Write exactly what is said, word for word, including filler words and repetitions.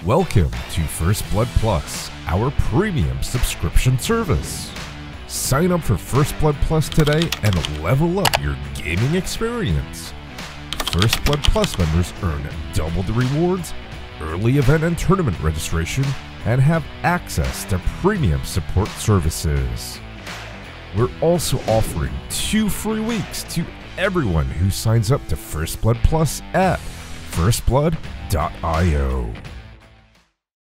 Welcome to First Blood Plus, our premium subscription service. Sign up for First Blood Plus today and level up your gaming experience. First Blood Plus members earn double the rewards, early event and tournament registration, and have access to premium support services. We're also offering two free weeks to everyone who signs up to First Blood Plus at first blood dot i o.